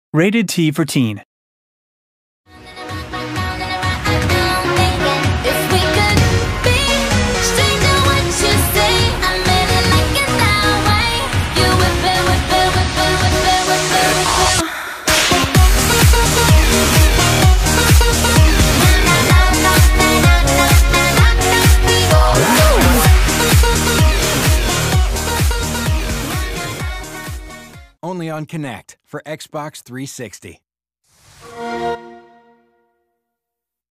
Rated T for Teen. Only on Connect for Xbox 360.